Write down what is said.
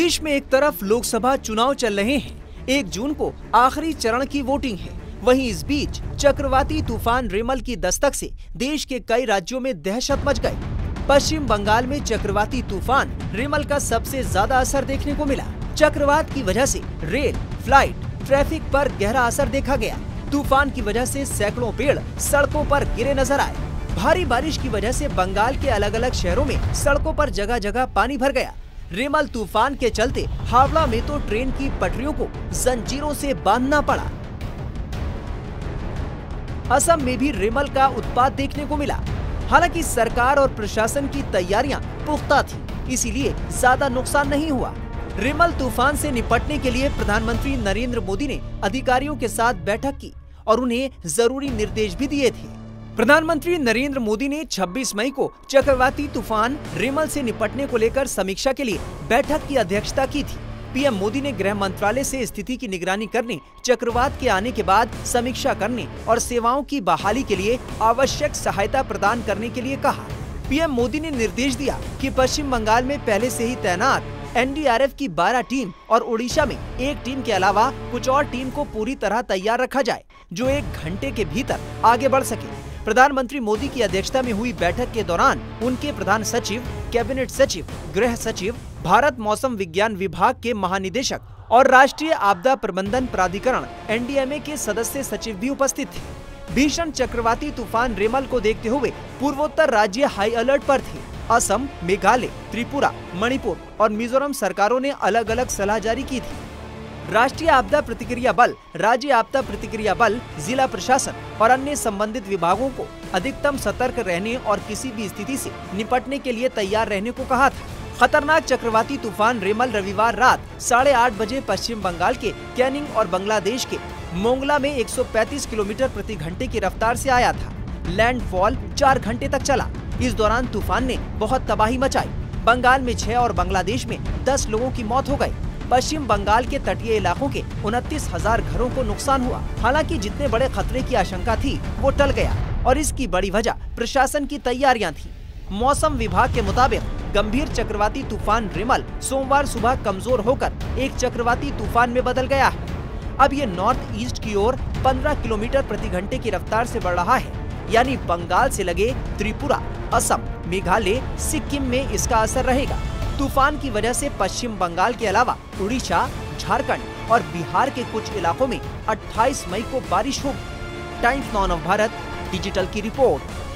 देश में एक तरफ लोकसभा चुनाव चल रहे हैं, 1 जून को आखिरी चरण की वोटिंग है। वहीं इस बीच चक्रवाती तूफान रेमल की दस्तक से देश के कई राज्यों में दहशत मच गई। पश्चिम बंगाल में चक्रवाती तूफान रेमल का सबसे ज्यादा असर देखने को मिला। चक्रवात की वजह से रेल, फ्लाइट, ट्रैफिक पर गहरा असर देखा गया। तूफान की वजह से सैकड़ों पेड़ सड़कों पर गिरे नजर आए। भारी बारिश की वजह से बंगाल के अलग अलग शहरों में सड़कों पर जगह जगह पानी भर गया। रेमल तूफान के चलते हावड़ा में तो ट्रेन की पटरियों को जंजीरों से बांधना पड़ा। असम में भी रेमल का उत्पात देखने को मिला। हालांकि सरकार और प्रशासन की तैयारियां पुख्ता थी, इसीलिए ज्यादा नुकसान नहीं हुआ। रेमल तूफान से निपटने के लिए प्रधानमंत्री नरेंद्र मोदी ने अधिकारियों के साथ बैठक की और उन्हें जरूरी निर्देश भी दिए थे। प्रधानमंत्री नरेंद्र मोदी ने 26 मई को चक्रवाती तूफान रेमल से निपटने को लेकर समीक्षा के लिए बैठक की अध्यक्षता की थी। पीएम मोदी ने गृह मंत्रालय से स्थिति की निगरानी करने, चक्रवात के आने के बाद समीक्षा करने और सेवाओं की बहाली के लिए आवश्यक सहायता प्रदान करने के लिए कहा। पीएम मोदी ने निर्देश दिया कि पश्चिम बंगाल में पहले से ही तैनात एनडीआरएफ की 12 टीम और ओडिशा में 1 टीम के अलावा कुछ और टीम को पूरी तरह तैयार रखा जाए, जो 1 घंटे के भीतर आगे बढ़ सके। प्रधानमंत्री मोदी की अध्यक्षता में हुई बैठक के दौरान उनके प्रधान सचिव, कैबिनेट सचिव, गृह सचिव, भारत मौसम विज्ञान विभाग के महानिदेशक और राष्ट्रीय आपदा प्रबंधन प्राधिकरण एनडीएमए के सदस्य सचिव भी उपस्थित थे। भीषण चक्रवाती तूफान रेमल को देखते हुए पूर्वोत्तर राज्य हाई अलर्ट पर थे। असम, मेघालय, त्रिपुरा, मणिपुर और मिजोरम सरकारों ने अलग अलग सलाह जारी की थी। राष्ट्रीय आपदा प्रतिक्रिया बल, राज्य आपदा प्रतिक्रिया बल, जिला प्रशासन और अन्य संबंधित विभागों को अधिकतम सतर्क रहने और किसी भी स्थिति से निपटने के लिए तैयार रहने को कहा था। खतरनाक चक्रवाती तूफान रेमल रविवार रात 8:30 बजे पश्चिम बंगाल के कैनिंग और बांग्लादेश के मोंगला में 135 किलोमीटर प्रति घंटे की रफ्तार से आया था। लैंडफॉल 4 घंटे तक चला। इस दौरान तूफान ने बहुत तबाही मचाई। बंगाल में 6 और बांग्लादेश में 10 लोगों की मौत हो गई। पश्चिम बंगाल के तटीय इलाकों के 29,000 घरों को नुकसान हुआ। हालांकि जितने बड़े खतरे की आशंका थी वो टल गया और इसकी बड़ी वजह प्रशासन की तैयारियां थी। मौसम विभाग के मुताबिक गंभीर चक्रवाती तूफान रेमल सोमवार सुबह कमजोर होकर एक चक्रवाती तूफान में बदल गया है। अब ये नॉर्थ ईस्ट की ओर 15 किलोमीटर प्रति घंटे की रफ्तार से बढ़ रहा है, यानी बंगाल से लगे त्रिपुरा, असम, मेघालय, सिक्किम में इसका असर रहेगा। तूफान की वजह से पश्चिम बंगाल के अलावा उड़ीसा, झारखंड और बिहार के कुछ इलाकों में 28 मई को बारिश होगी। Times Now of Bharat digital की रिपोर्ट।